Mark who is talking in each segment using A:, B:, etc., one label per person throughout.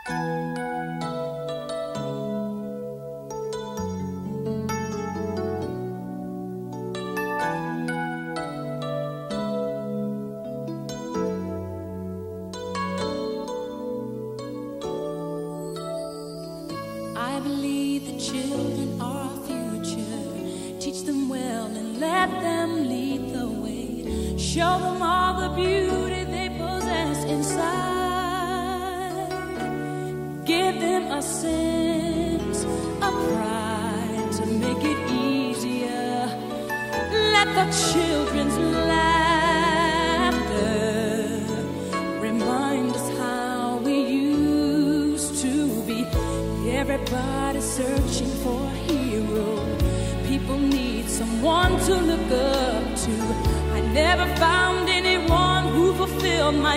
A: I believe the children are our future. Teach them well and let them lead the way. Show them all the beauty they possess inside. Give them a sense of pride to make it easier. Let the children's laughter remind us how we used to be. Everybody's searching for a hero. People need someone to look up to. I never found anyone who fulfilled my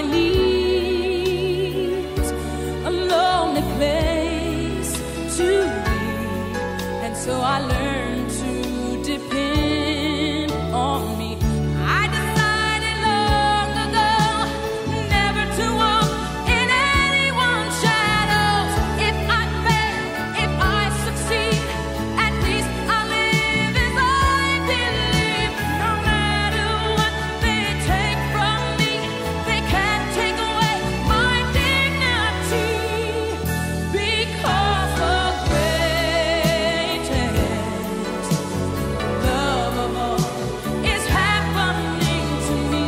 A: needs. A lonely place to be, and so I learned to depend on me. I decided long ago never to walk in anyone's shadows. If I fail, if I succeed, at least I live as I believe. No matter what they take from me, they can't take away my dignity. Because the greatest love of all is happening to me.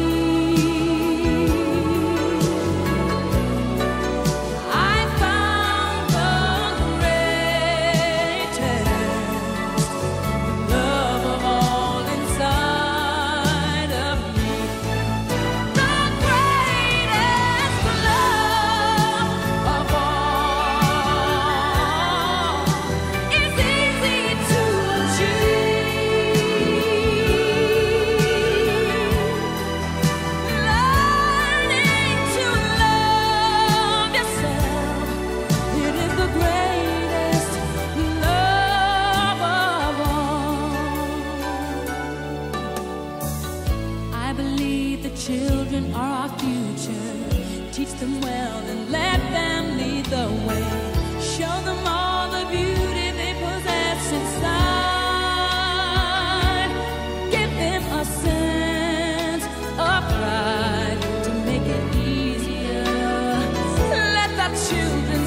A: I found the greatest love of all inside of me. The greatest love of all is easy to achieve. Learning to love yourself, it is the greatest love of all. I believe the children are our future. Teach them well and let them lead the way. Show them all the beauty they possess inside. Give them a sense of pride to make it easier. Let the children's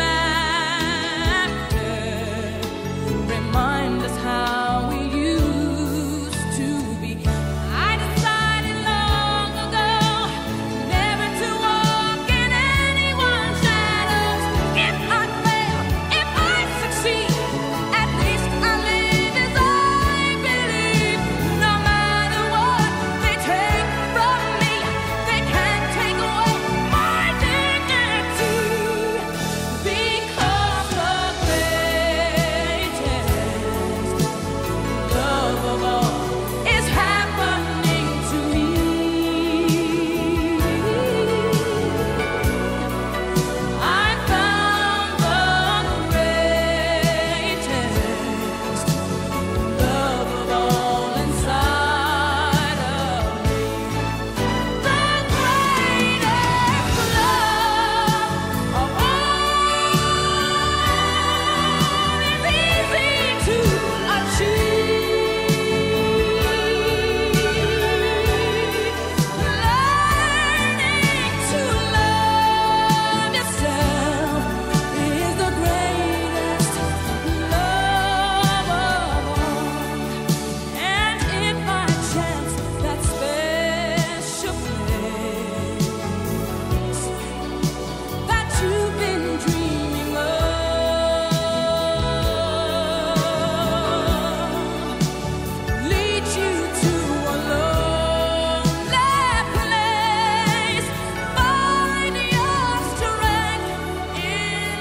A: laughter remind us how we used to be. I decided long ago never to walk in anyone's shadows. If I fail, if I succeed, at least I live as I believe. No matter what they take from me, they can't take away my dignity. Because the greatest love of all is happening to me. I found the greatest love of all inside of me. The greatest love of all is easy to achieve. Learning to love yourself is the greatest love of all. And if by chance that special place that you've been dreaming of leads you to a lonely place, find your strength in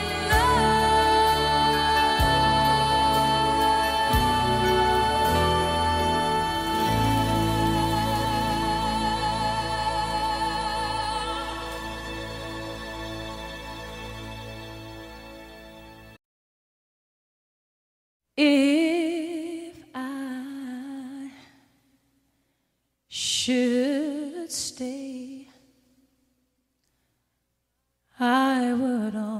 A: if I should stay, I would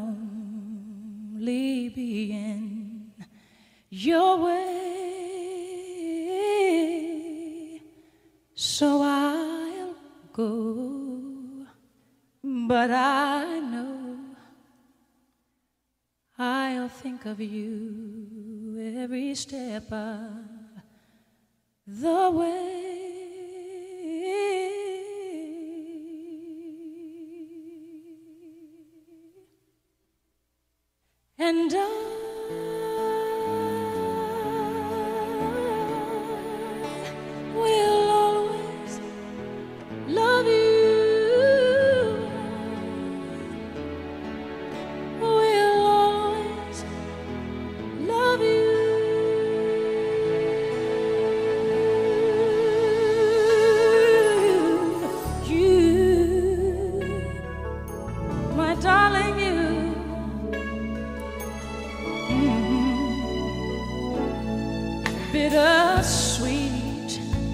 A: I'll think of you every step of the way. And I will always love you. Will always love you. You, my darling, you. Bittersweet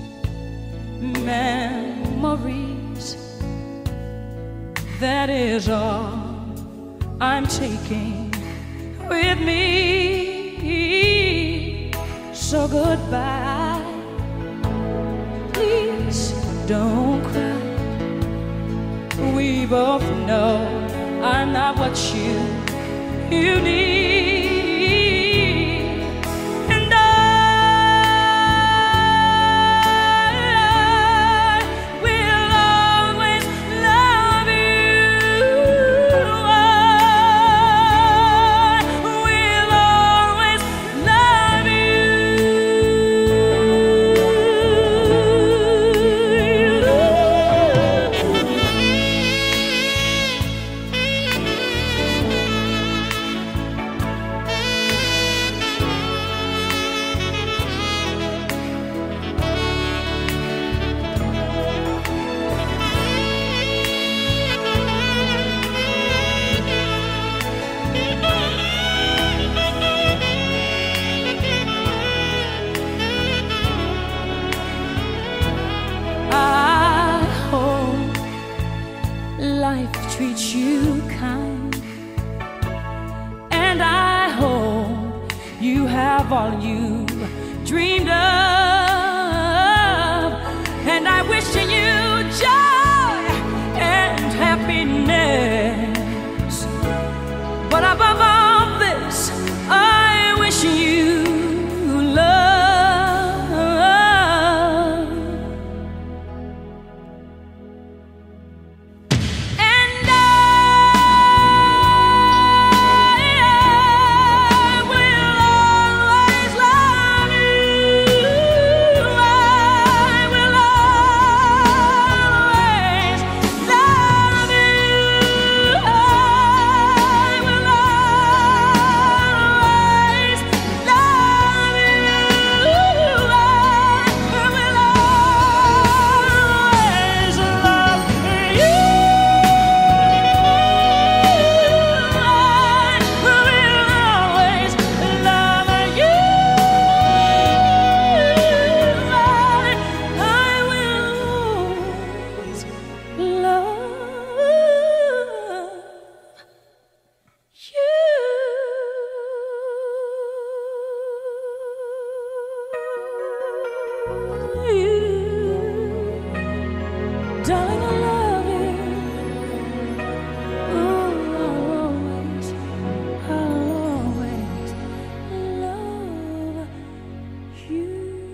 A: memories, that is all I'm taking with me. So goodbye, please don't cry. We both know I'm not what you need. Life treats you kind, and I hope you have all you dreamed of, and I wish you joy and happiness. But above all this, I wish you love. Darling, I love you. Oh, I'll always love you.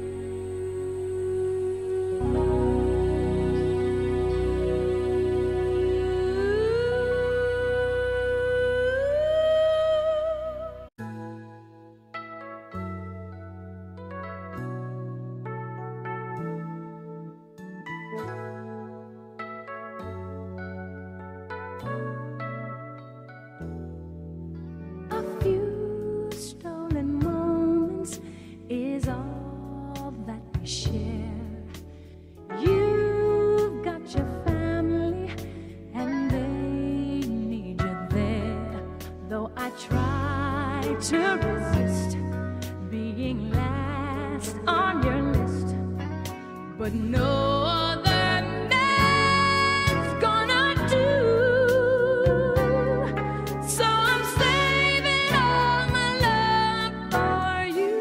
A: To resist being last on your list, but no other man's gonna do. So I'm saving all my love for you.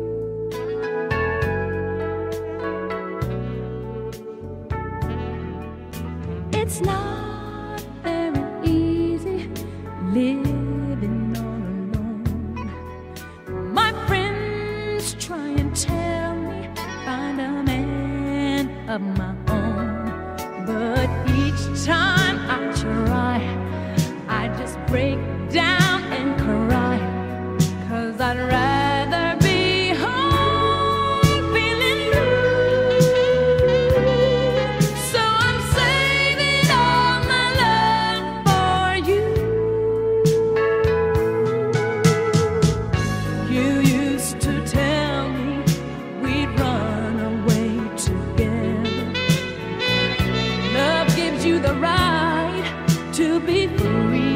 A: It's not very easy living all alone. break down and cry, 'cause I'd rather be home feeling blue. So I'm saving all my love for you. You used to tell me we'd run away together. Love gives you the right to be free.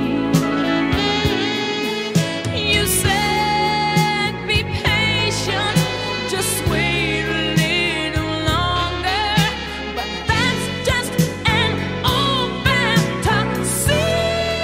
A: You said be patient, just wait a little longer, but that's just an old fantasy.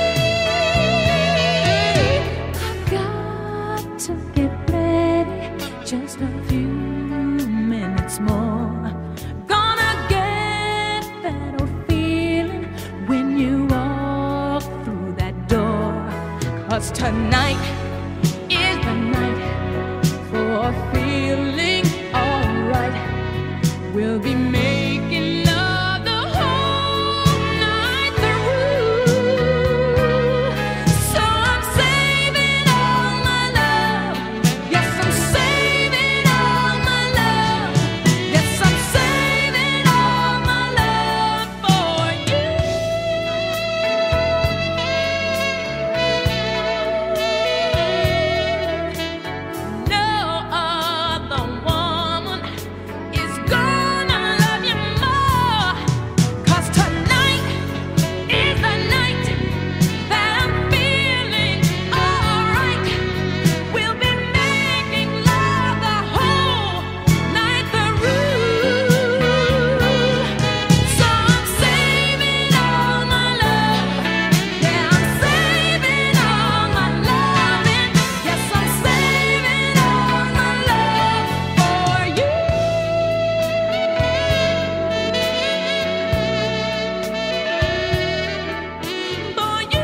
A: I've got to get ready, just a few minutes more. Gonna get that old feeling when you walk through that door. 'Cause tonight is the night for feeling alright. We'll be making love the whole night through. So I'm saving all my love. Yes, I'm saving all my love. Yes, I'm saving all my love for you. No other woman is gonna love you more. 'Cause tonight is the night that I'm feeling alright. We'll be making love the whole night through. So I'm saving all my love. Yeah, I'm saving all my loving. Yes, I'm saving all my love for you. For you.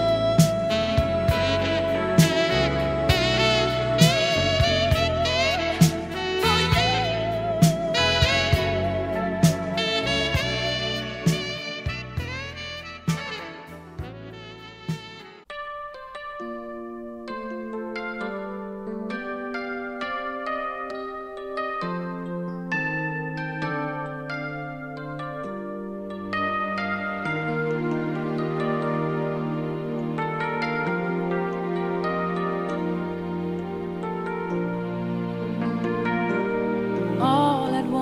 A: All at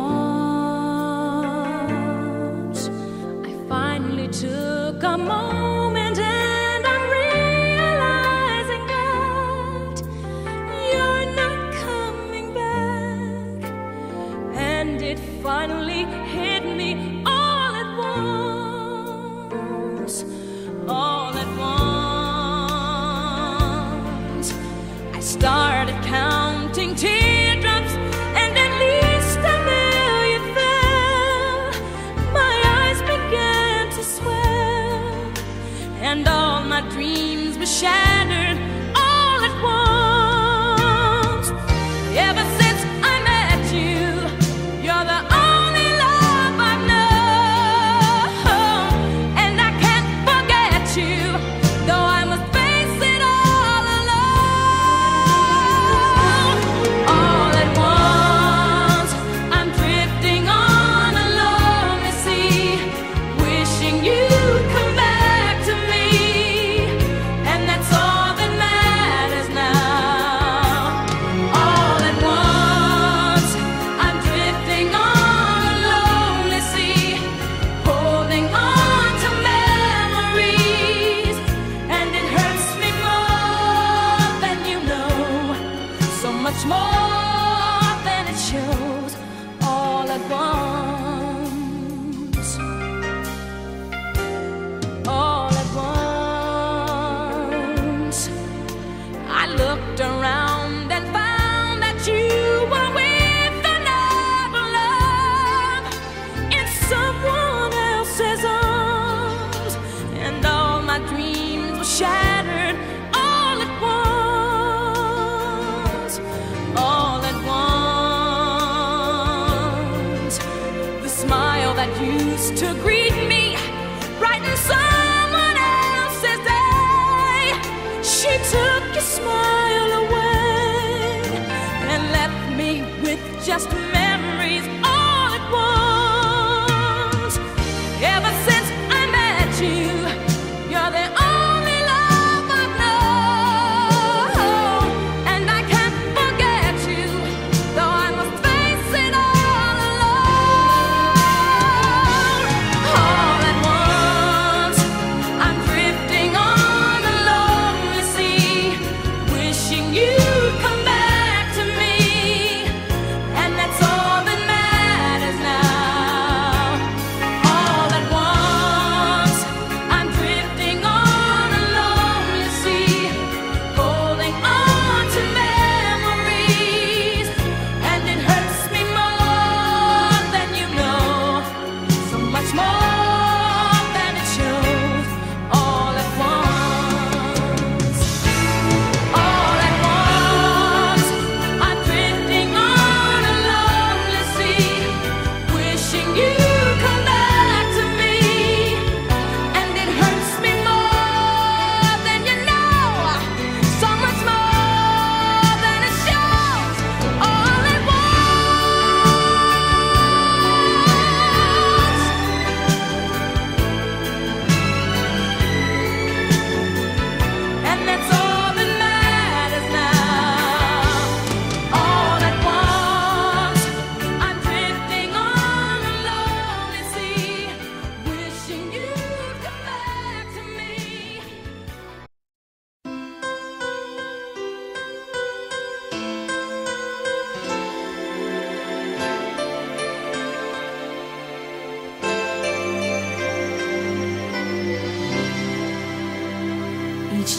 A: once, I finally took a moment, and I'm realizing that you're not coming back. And it finally hit me all at once, all at once. I started counting teardrops, and at least a million fell. My eyes began to swell, and all my dreams were shattered all at once. Ever since I met you, you're the only love I've known, and I can't forget you, though I must face it all alone. All at once, I'm drifting on a lonely sea, wishing you'd come back to me, and that's all that matters now. All at once, I'm drifting on a lonely sea, holding on to memories, and it hurts me more than you know, so much more than it shows. All at once, all at once, I looked around and found that you were with another love in someone else's arms, and all my dreams were shattered all at once, all at once. The smile that used to greet me brightened someone else's day,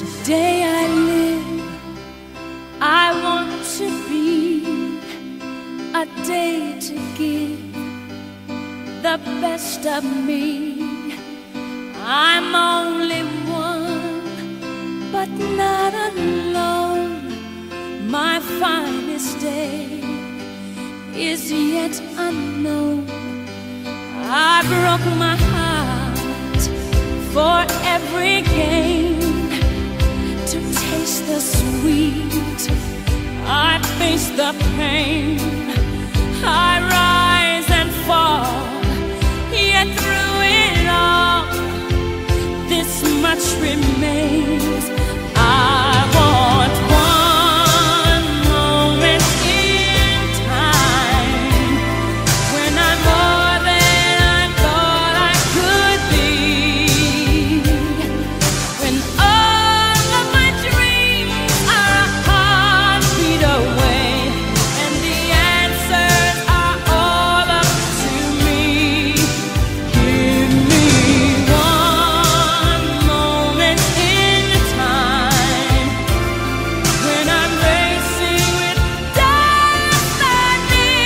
A: Today I live, I want to be a day to give the best of me. I'm only one, but not alone. My finest day is yet unknown. I broke my heart for every gain, to taste the sweet, I face the pain. I rise and fall, yet through it all, this much remains. I want one moment in time when I'm more than I thought I could be, when all of my dreams are a heartbeat away, and the answers are all up to me. Give me one moment in time when I'm racing with destiny.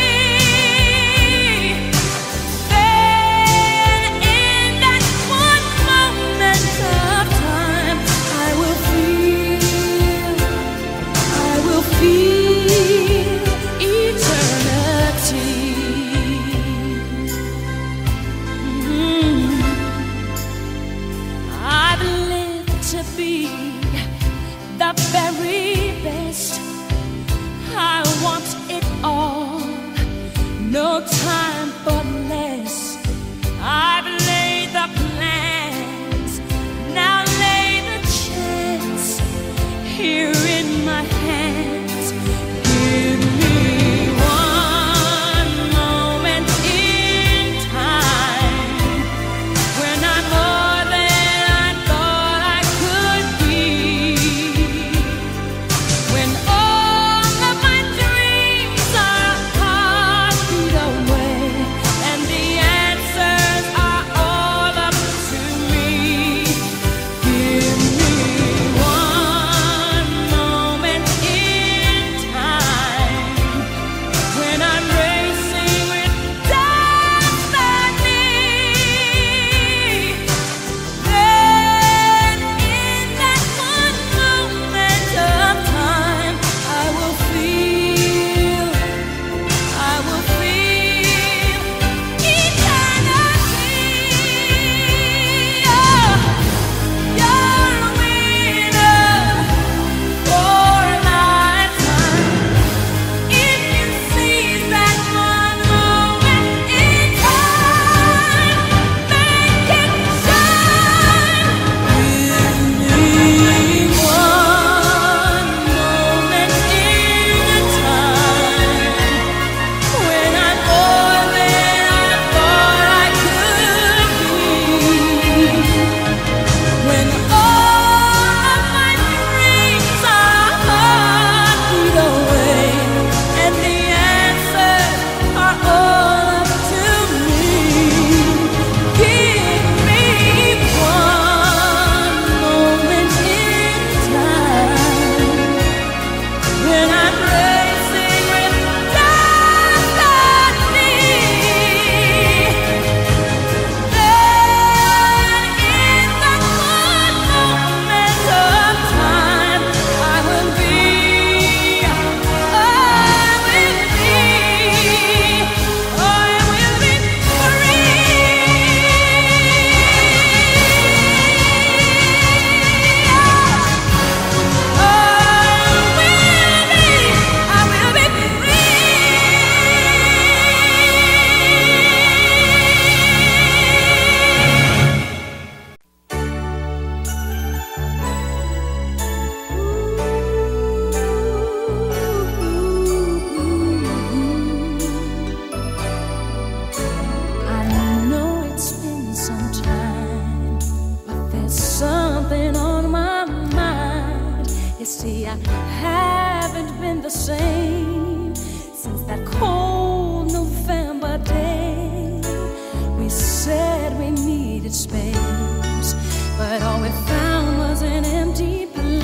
A: Then in that one moment of time, I will feel eternity. I've lived to be the very best. I want it all, no time for less. I've laid the plans, now lay the chance here in my hands. Give me one moment in time when I'm more than I thought I could be, when all of my dreams are a heartbeat away, and the answers are all up to me. Give me one moment in time when I'm racing with destiny. Then in that one moment of time, I will feel eternity. Oh, you're a winner for a lifetime. If you seize that one moment in time, make it shine. Give me one moment in time when I'm more than I thought I could be, when all of my dreams are a heartbeat away, and the answers are all up to me. Give me one moment in time when I'm racing with destiny. Then in that one moment of time, I will be I know it's been some time, but there's something on my mind. You see, I haven't been the same since that cold November day. We said we needed space, but all we found was an empty place.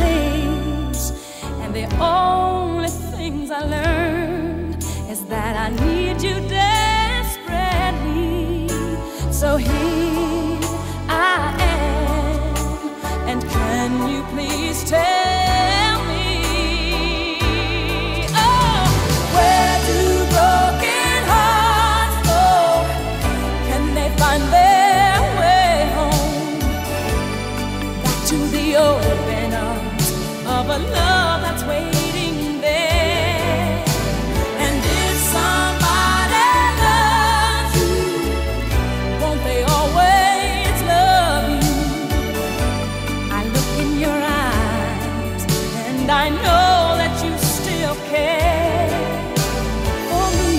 A: a love that's waiting there. And if somebody loves you, won't they always love you? I look in your eyes and I know that you still care for me.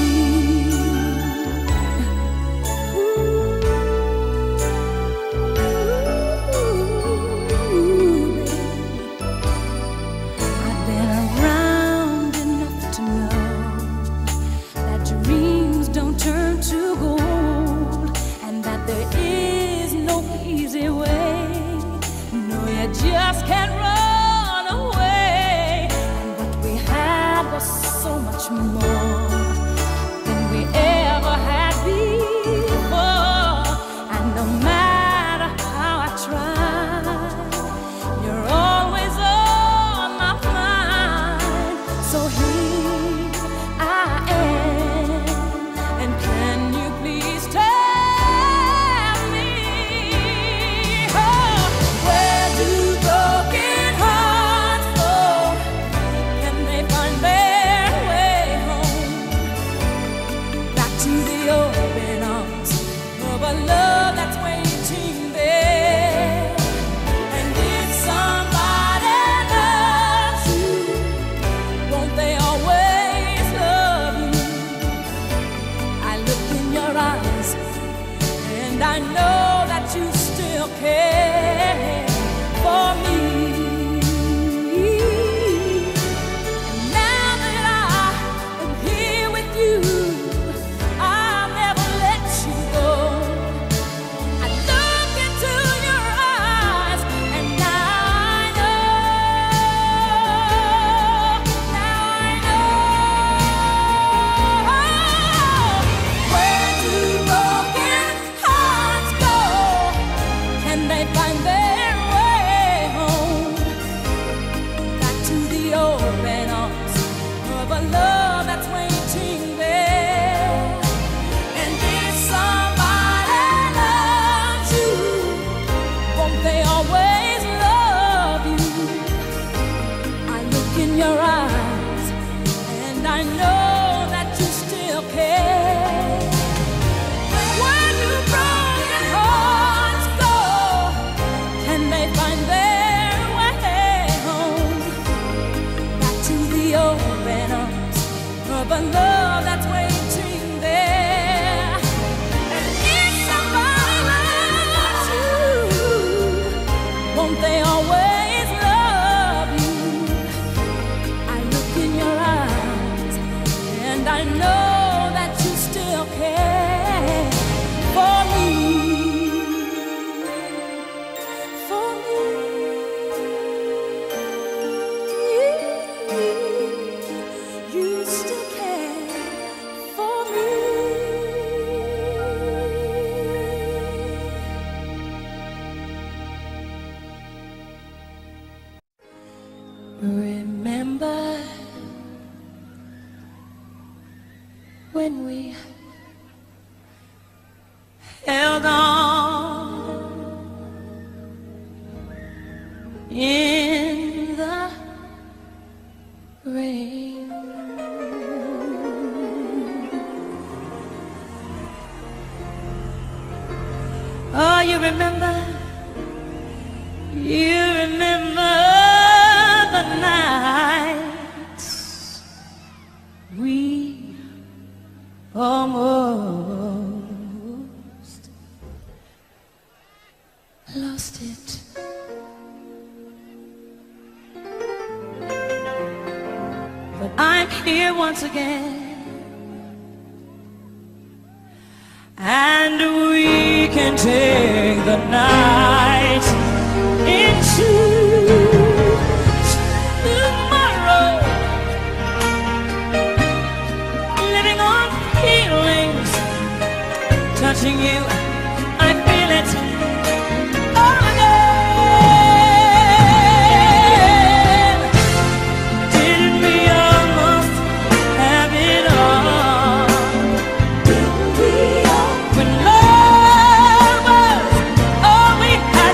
A: I've been around enough to know that dreams don't turn to gold, and that there is no easy way. No, you just can't run away. And what we had was so much more than we ever had before. And no matter how I try, you're always on my mind. So here I am, and can you please tell me, oh, where do broken hearts go? Can they find their way home? Back to the open arms of a love that's waiting there. And if somebody loves you, won't they always love you? I look in your eyes and I know that you still care for me. And now that I am here with you, I'll never let you go. I look into your eyes and now I know. Where do broken hearts go? Can they find their way home? Back to the open arms of a love that's waiting there. And if somebody loves you, won't they always love you? I look in your eyes and I know that you still care. Where do broken hearts go? Can they find their way home? Back to the open arms of a love that's waiting there. And if somebody loves you, won't they always love you? I look in your eyes and I know that you still care for me. For me. You still care for me. Remember when we held on in the rain? Oh, you remember? You remember the nights we almost lost it. But I'm here once again, and we can take the night into tomorrow, living on feelings, touching you, I feel it all again. Didn't we almost have it all? Didn't we all? When love was all we had.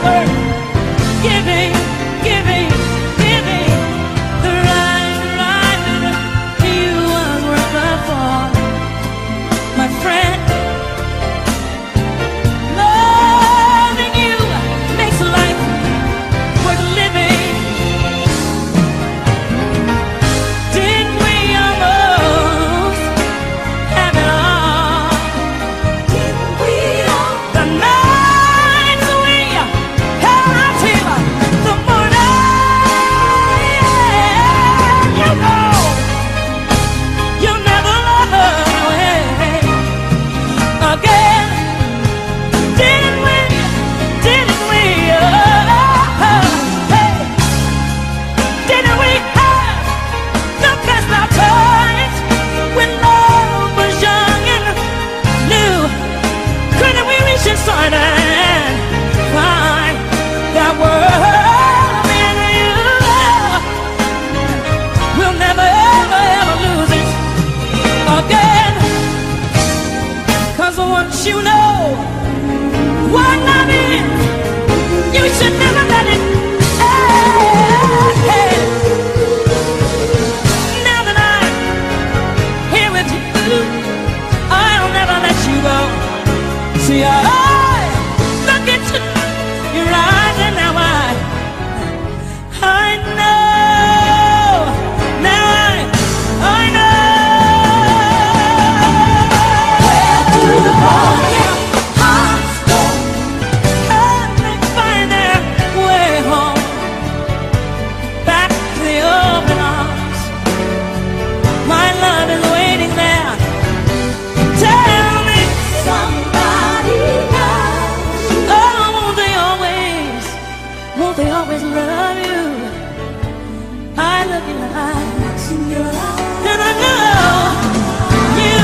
A: lucky lights in your eyes, and I know you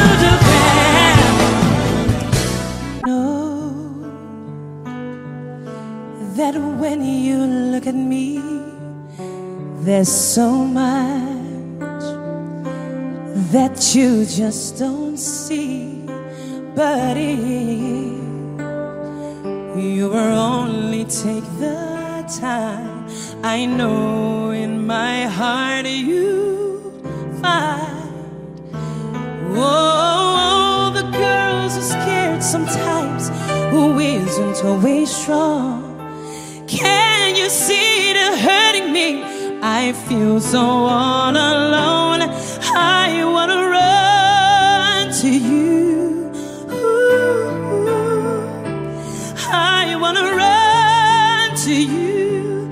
A: do care. Know that when you look at me, there's so much that you just don't see. But if you will only take the time, I know in my heart you find. Oh, the girls are scared sometimes, who isn't always strong. Can you see the hurting me? I feel so all alone. I wanna run to you. I wanna run to you.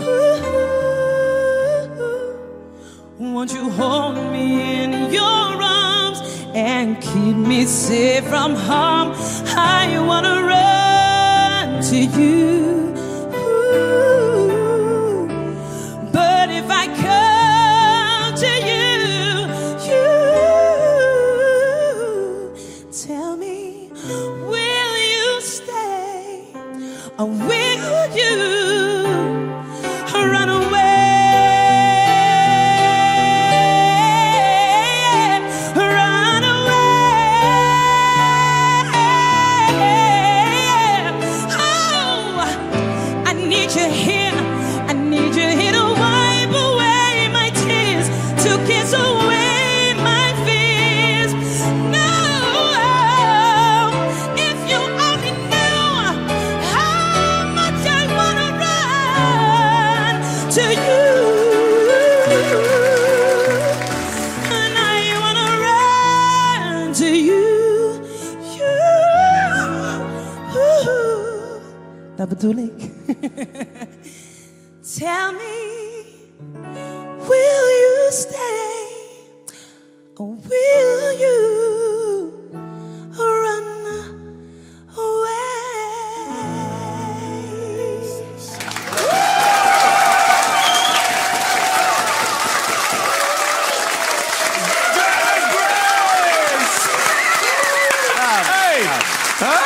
A: Won't you hold me in your arms and keep me safe from harm? I wanna run to you. But if I come to you, tell me, will you stay? Or will you run away? Run away. Oh, I need you here. I need you here to wipe away my tears, to kiss away my fears. No, if you only knew how much I wanna run to you, and I wanna run to you, Dabadulik. Tell me, will you stay, or will you run away?
B: Hey! Huh?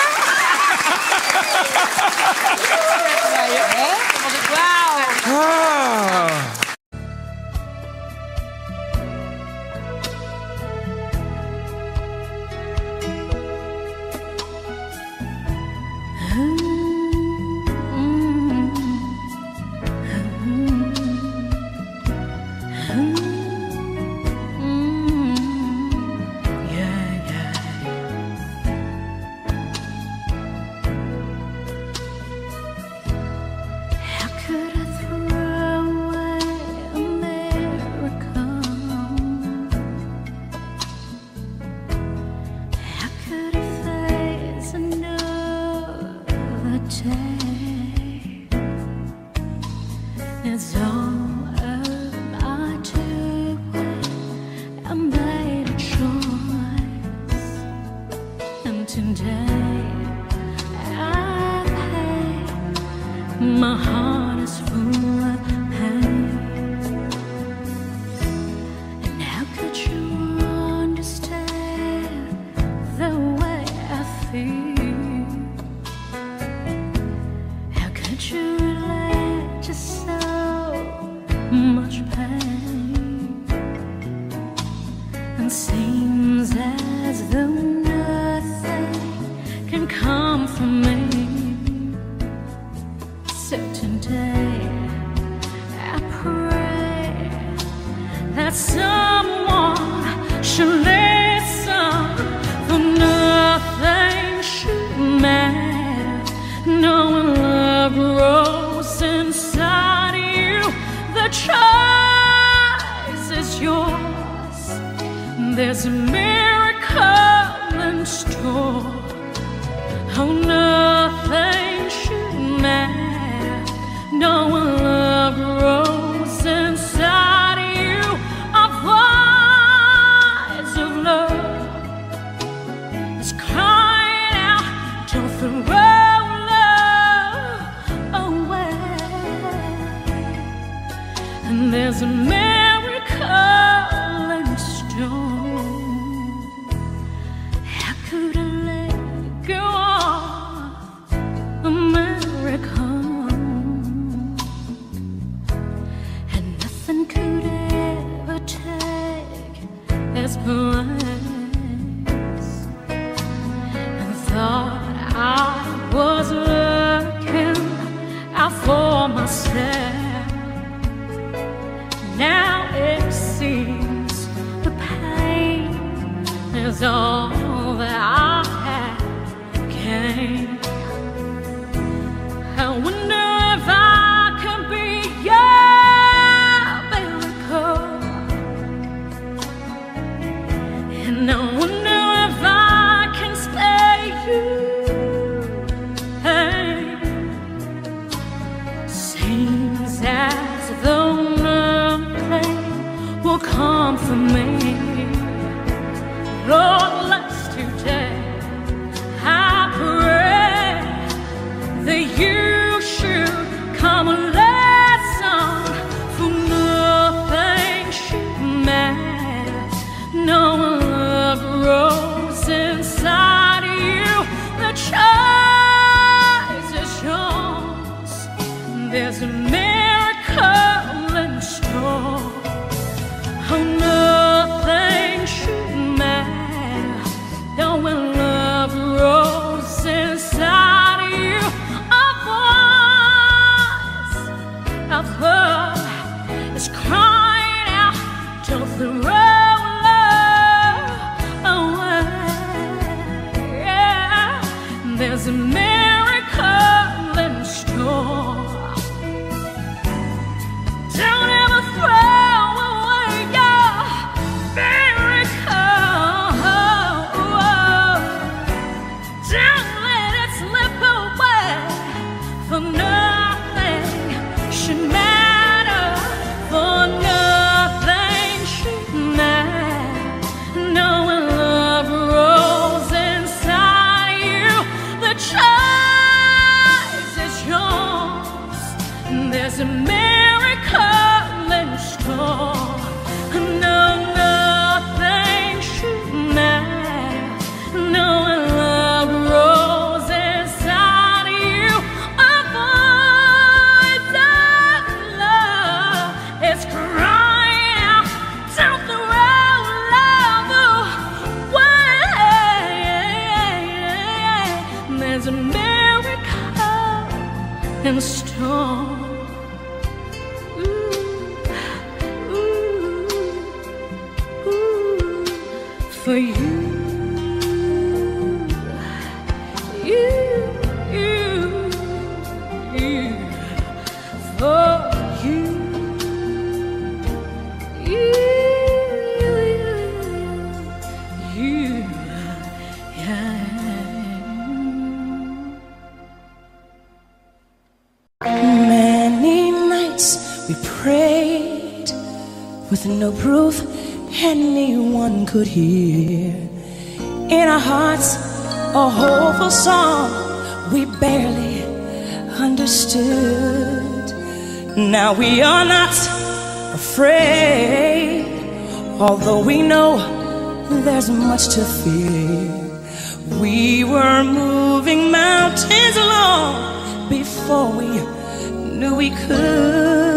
A: It's all about you. I made a choice, and today I pay. My heart is full of pain. And how could you understand the way I feel? How could you relate to so much pain? And seems as though nothing can come from me. So today I pray that someone should listen, for nothing should matter. No love grows inside you. The choice is yours. There's a miracle in store. Oh, nothing should matter. No love grows inside you. A voice of love is crying out, don't throw love away. And there's a miracle place and thought I was looking out for myself. Now it seems the pain is all that I have gained. I wonder if I can be your miracle, and I wonder if I can stay you. Hey, seems as though nothing will come for me. Lord, let's today I pray that you should come and listen, for nothing should matter. No love grows inside you. The choice is yours. There's a miracle in store. Oh, nothing should matter. No love grows inside you. Of love is crying out, don't throw love away. Yeah. There's a miracle in store. Don't ever throw away your miracle. Don't let it slip away. For nothing should matter, for nothing should matter. No love grows inside you. The choice is yours. There's a miracle in store. No, nothing should matter. No love grows inside you. A voice of love is crying out, don't throw love away. There's a miracle in store. For you, for you, yeah.
C: Many nights we prayed with no proof anyone could hear. In our hearts, a hopeful song we barely understood. Now we are not afraid, although we know there's much to fear. We were moving mountains long before we knew we could.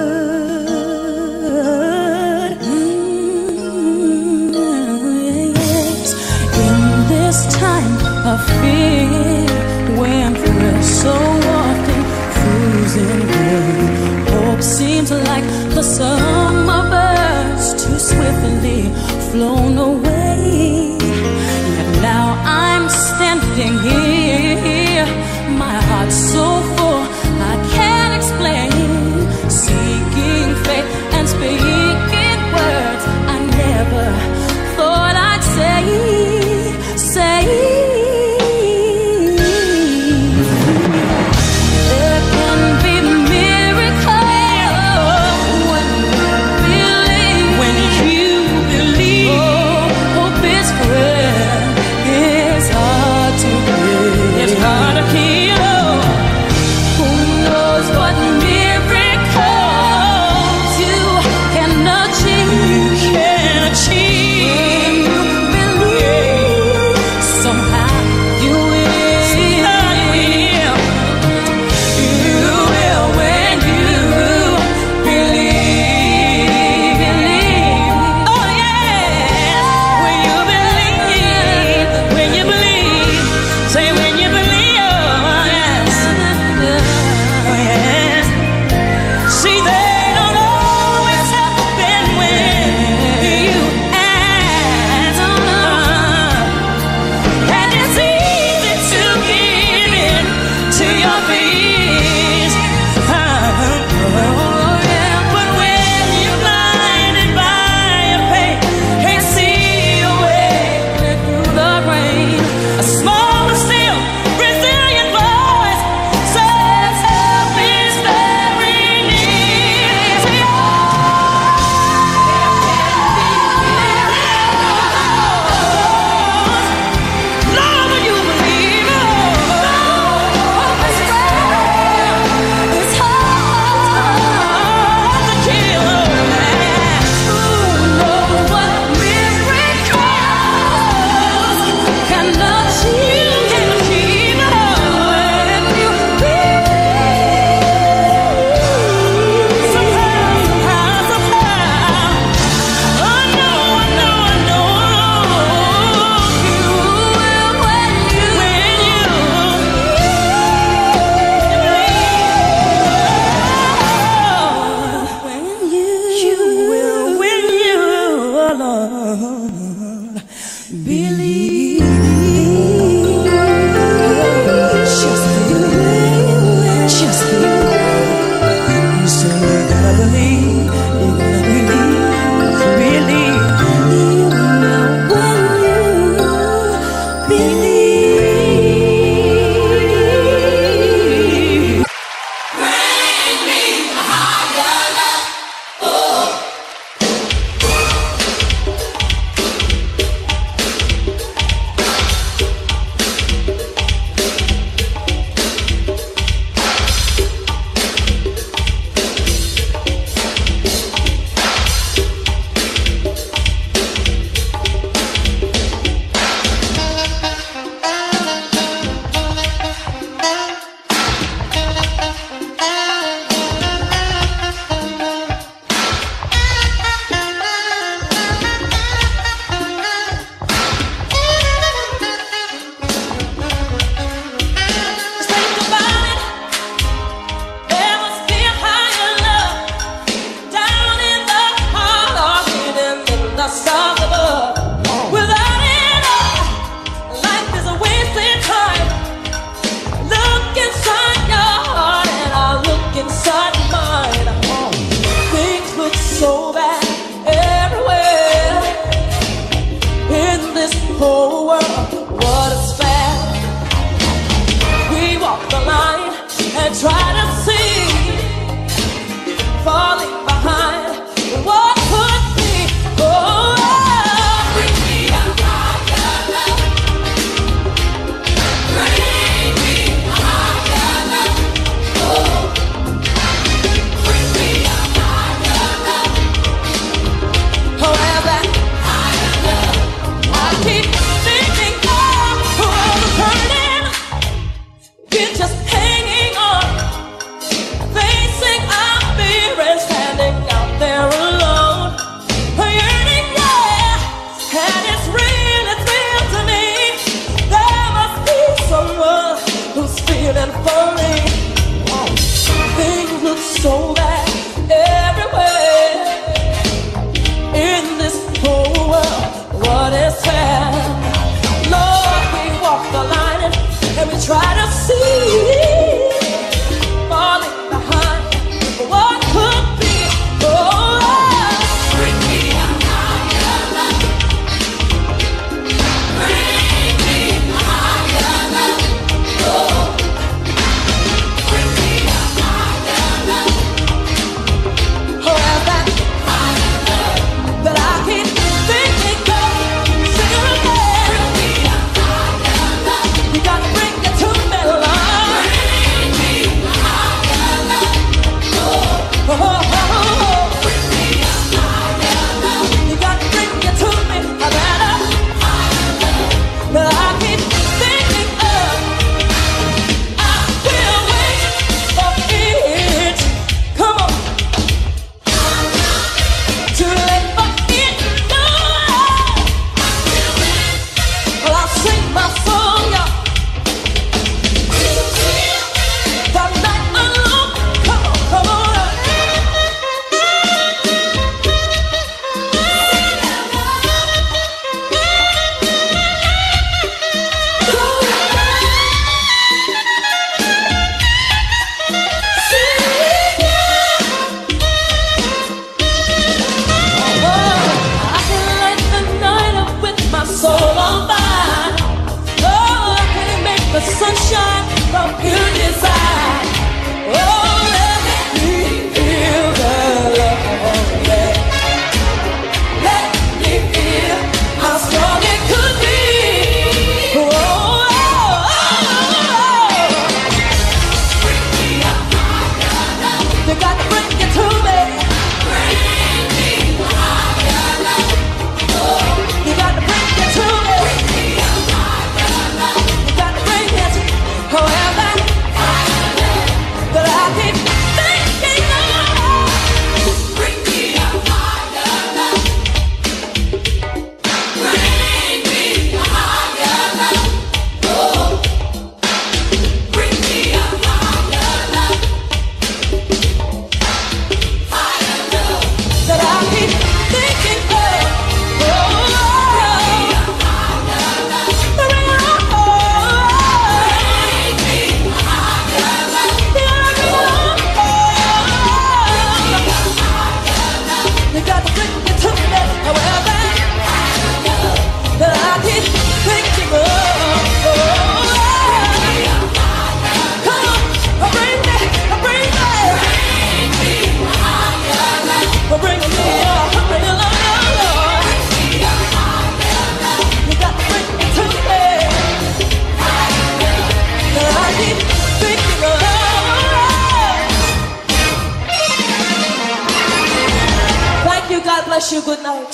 C: This time of fear, when we're so often cruising away, hope seems like the summer birds too swiftly flown away. Yet now I'm standing here, my heart's so full I can't explain, seeking faith and speaking words I never thought I'd say. There can be miracles when you believe. You took me wherever that I did think you were. Come on, bring me, bring me, bring me up, bring me along, Lord. You got to bring me to me that I did think you were. Thank you, God bless you, good night.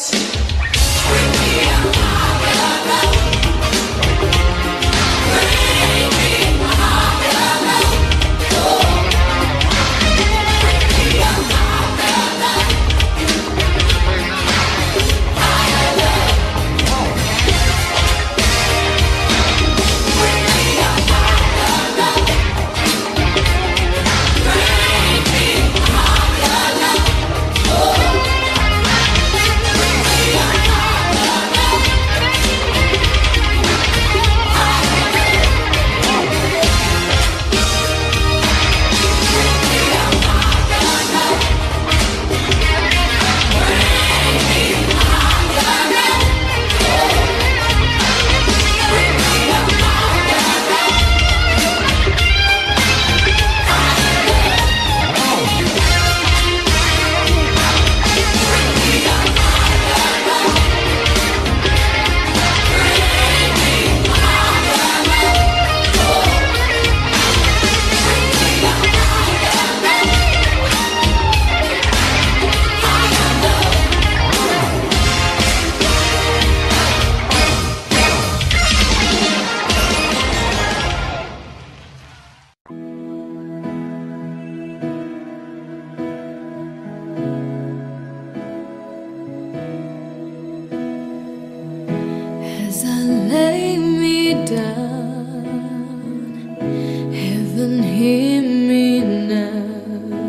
A: As I lay me down, heaven hear me now.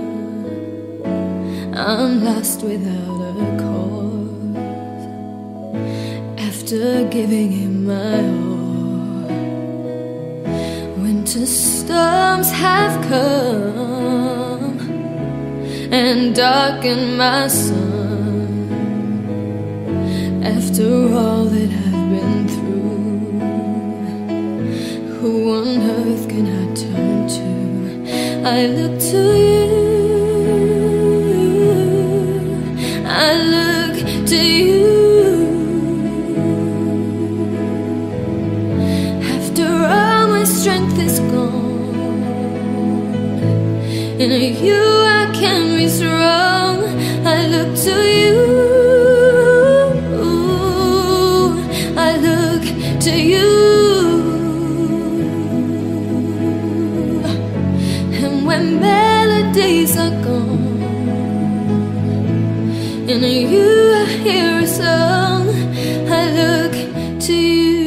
A: I'm lost without a cause. After giving him my all, winter storms have come and darkened my sun. After all that I've been through, who on earth can I turn to? I look to you, I look to you. After all my strength is gone, in you I can be strong. I look to you, to you. And when melodies are gone, in you I hear a song. I look to you.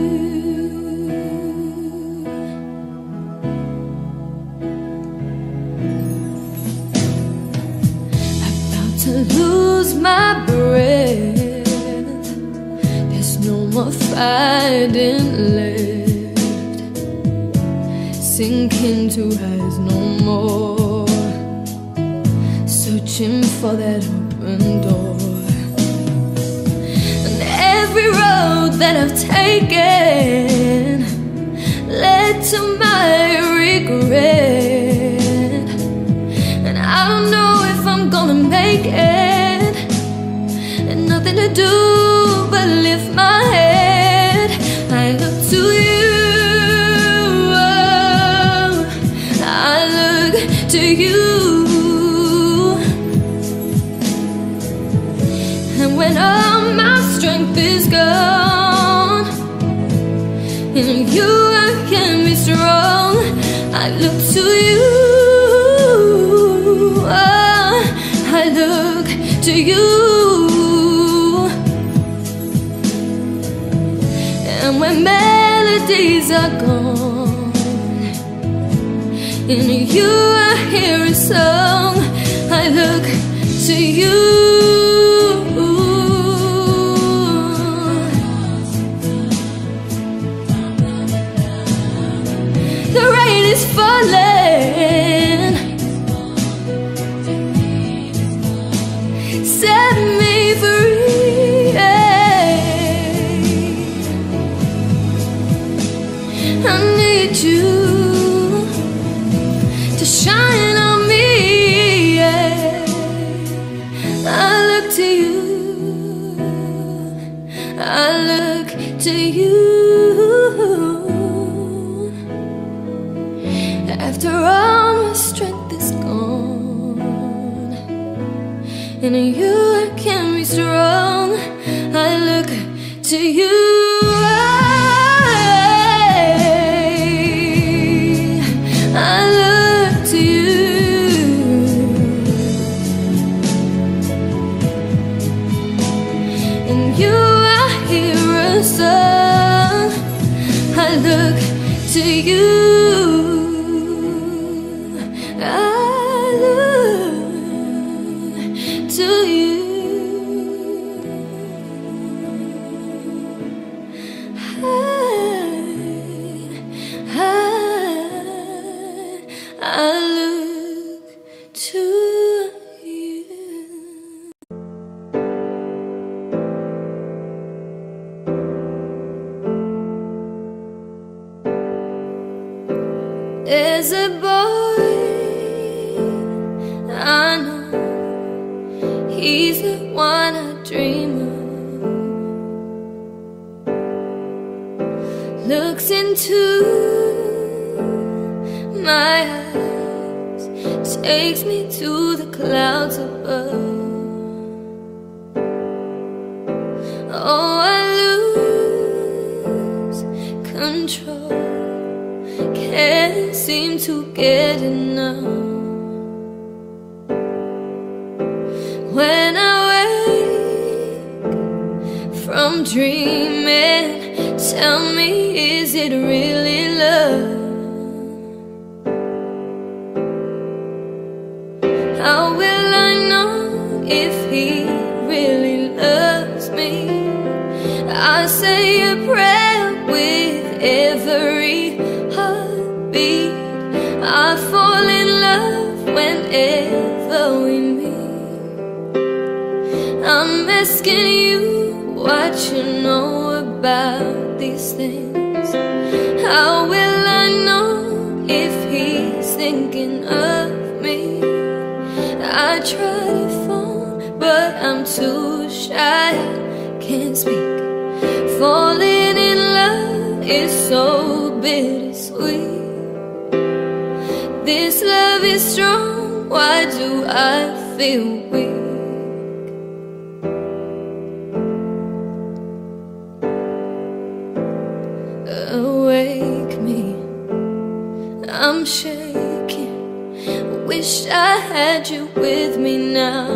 A: About to lose my breath, no more fighting left, sinking to rise no more, searching for that open door. And every road that I've taken led to my regret, and I don't know if I'm gonna make it, and nothing to do but lift my head. I look to you, I look to you. And when all my strength is gone, in you I can be strong. I look to you, I look to you. And when melodies are gone, in you I hear a song. I look to you. The rain is falling, set me free.
C: I look to you. After all my strength is gone, and you I can be strong, I look to you. I look to you. And you I hear a song, I look to you. There's a boy I know, he's the one I dream of. Looks into my eyes, takes me to the clouds above. Oh, I lose control, can't seem to get enough. When I wake from dreaming, tell me, is it really love? How will I know if he really loves me? I say a prayer with every heartbeat. I fall in love whenever we meet. I'm asking you what you know about these things. How will I know if he's thinking of me? I try to phone, but I'm too shy, can't speak. Falling in love is so bittersweet. This love is strong, why do I feel weak? Awake me, I'm shaking. Wish I had you with me now.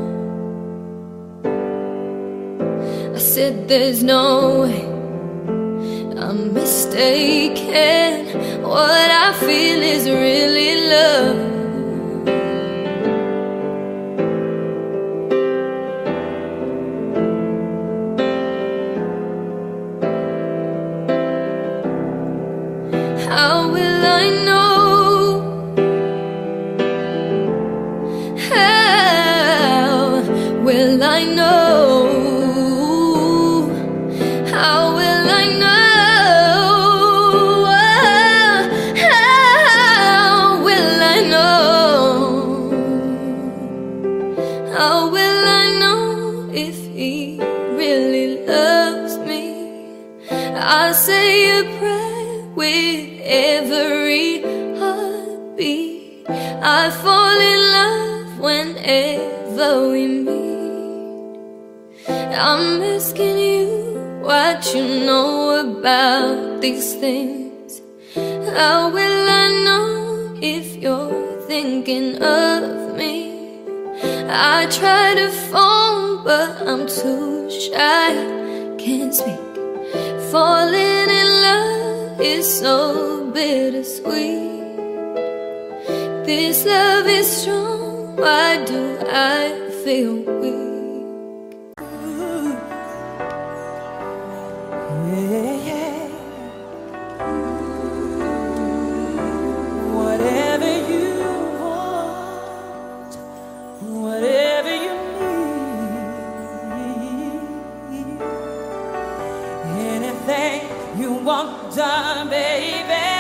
C: I said there's no way, I'm mistaken. What I feel is really love. How will I know? How will I know? How will I know? How will I know? How will I know if he really loves me? I say a prayer with every heartbeat. I fall in love whenever we meet. I'm asking you what you know about these things. How will I know if you're thinking of me? I try to phone, but I'm too shy, can't speak. Falling in love is so bittersweet. This love is strong, why do I feel weak?
D: Whatever you want, whatever you need, anything you want done, baby,